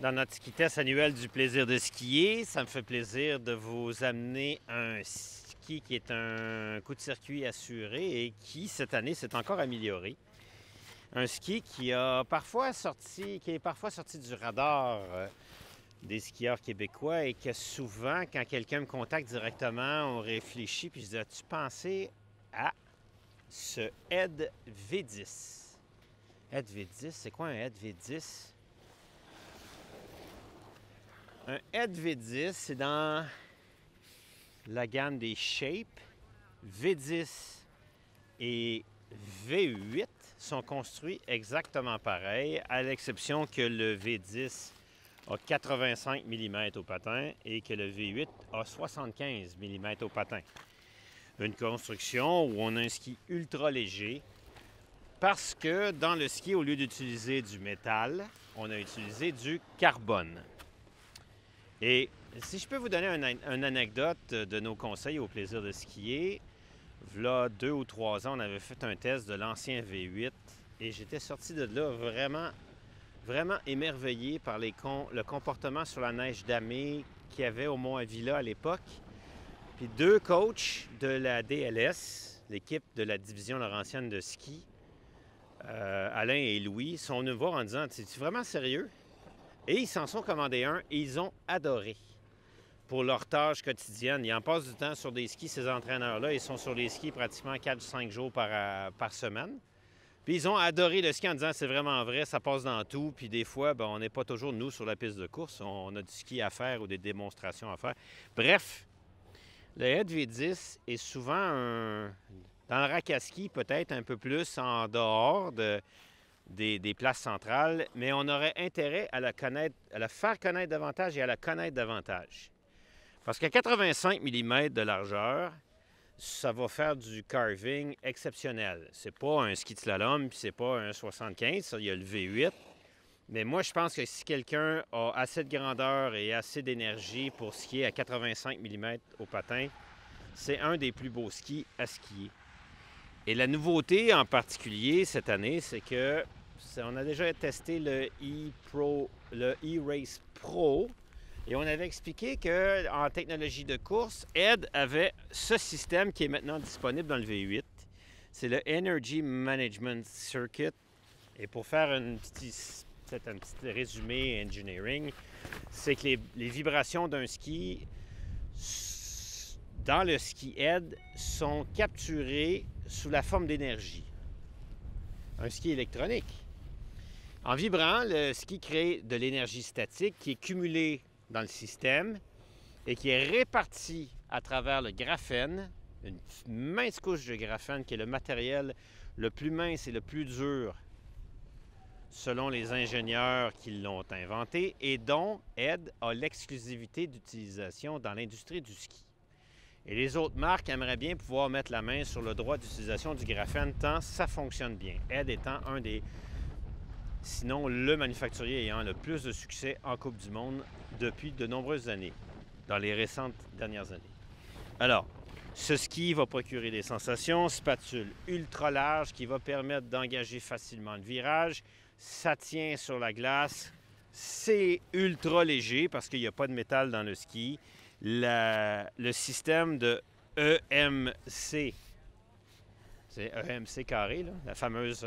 Dans notre ski test annuel du plaisir de skier, ça me fait plaisir de vous amener un ski qui est un coup de circuit assuré et qui, cette année, s'est encore amélioré. Un ski qui est parfois sorti du radar des skieurs québécois et que souvent, quand quelqu'un me contacte directement, on réfléchit puis je dis: as-tu pensé à ce ED V10? ED V10, c'est quoi un ED V10? Un ED V10, c'est dans la gamme des Shape. V10 et V8 sont construits exactement pareil, à l'exception que le V10 a 85 mm au patin et que le V8 a 75 mm au patin. Une construction où on a un ski ultra léger parce que dans le ski, au lieu d'utiliser du métal, on a utilisé du carbone. Et si je peux vous donner une anecdote de nos conseils au plaisir de skier, v'là 2 ou 3 ans, on avait fait un test de l'ancien V8 et j'étais sorti de là vraiment émerveillé par le comportement sur la neige damée qu'il y avait au Mont Avila à l'époque. Puis 2 coachs de la DLS, l'équipe de la division laurentienne de ski, Alain et Louis, sont venus me voir en disant: c'est vraiment sérieux? Et ils s'en sont commandés un et ils ont adoré. Pour leur tâche quotidienne, ils en passent du temps sur des skis, ces entraîneurs-là. Ils sont sur les skis pratiquement 4-5 jours par semaine. Puis ils ont adoré le ski en disant: c'est vraiment vrai, ça passe dans tout. Puis des fois, on n'est pas toujours, nous, sur la piste de course. On a du ski à faire ou des démonstrations à faire. Bref, le ED V10 est souvent dans le rack à ski, peut-être un peu plus en dehors des places centrales, mais on aurait intérêt à la faire connaître davantage et à la connaître davantage. Parce qu'à 85 mm de largeur, ça va faire du carving exceptionnel. C'est pas un ski de slalom, puis c'est pas un 75, ça, il y a le V8. Mais moi, je pense que si quelqu'un a assez de grandeur et assez d'énergie pour skier à 85 mm au patin, c'est un des plus beaux skis à skier. Et la nouveauté en particulier cette année, c'est que on a déjà testé le E-Race Pro et on avait expliqué qu'en technologie de course, ED avait ce système qui est maintenant disponible dans le V8. C'est le Energy Management Circuit. Et pour faire peut-être un petit résumé engineering, c'est que les vibrations d'un ski dans le ski ED sont capturées sous la forme d'énergie. Un ski électronique. En vibrant, le ski crée de l'énergie statique qui est cumulée dans le système et qui est répartie à travers le graphène, une mince couche de graphène qui est le matériel le plus mince et le plus dur selon les ingénieurs qui l'ont inventé et dont ED a l'exclusivité d'utilisation dans l'industrie du ski. Et les autres marques aimeraient bien pouvoir mettre la main sur le droit d'utilisation du graphène tant ça fonctionne bien. ED étant sinon le manufacturier ayant le plus de succès en Coupe du Monde depuis de nombreuses années, dans les récentes dernières années. Alors, ce ski va procurer des sensations, spatule ultra large qui va permettre d'engager facilement le virage, ça tient sur la glace, c'est ultra léger parce qu'il n'y a pas de métal dans le ski. Le système de EMC, c'est EMC carré, là, la fameuse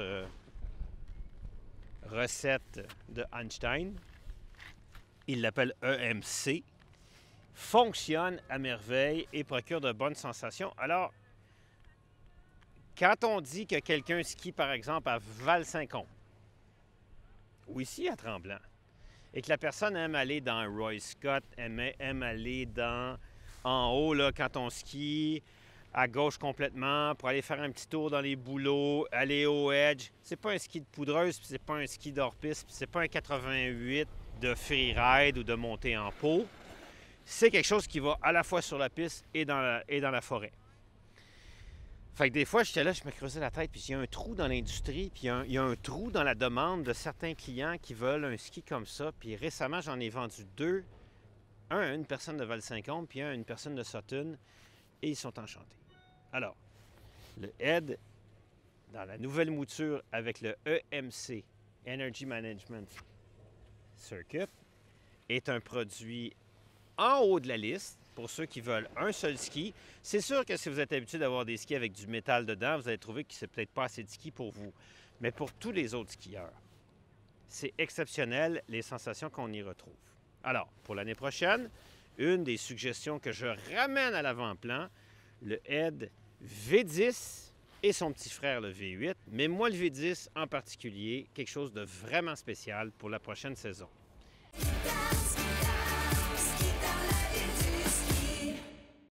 recette de Einstein, il l'appelle EMC, fonctionne à merveille et procure de bonnes sensations. Alors, quand on dit que quelqu'un skie, par exemple, à Val-Saint-Côme, ou ici à Tremblant, et que la personne aime aller dans Roy Scott, aime aller en haut, là, quand on skie, à gauche complètement, pour aller faire un petit tour dans les bouleaux, aller au edge. C'est pas un ski de poudreuse, puis c'est pas un ski d'hors-piste, puis c'est pas un 88 de freeride ou de montée en pot. C'est quelque chose qui va à la fois sur la piste et dans la forêt. Fait que des fois, j'étais là, je me creusais la tête, puis il y a un trou dans l'industrie, puis il y a un trou dans la demande de certains clients qui veulent un ski comme ça. Puis récemment, j'en ai vendu 2. Un à une personne de Val-Saint-Côme, puis un à une personne de Sutton, et ils sont enchantés. Alors, le ED, dans la nouvelle mouture avec le EMC, Energy Management Circuit, est un produit en haut de la liste pour ceux qui veulent un seul ski. C'est sûr que si vous êtes habitué d'avoir des skis avec du métal dedans, vous allez trouver que c'est peut-être pas assez de ski pour vous. Mais pour tous les autres skieurs, c'est exceptionnel les sensations qu'on y retrouve. Alors, pour l'année prochaine, une des suggestions que je ramène à l'avant-plan, le Ed V10 et son petit frère le V8, mais moi le V10 en particulier, quelque chose de vraiment spécial pour la prochaine saison.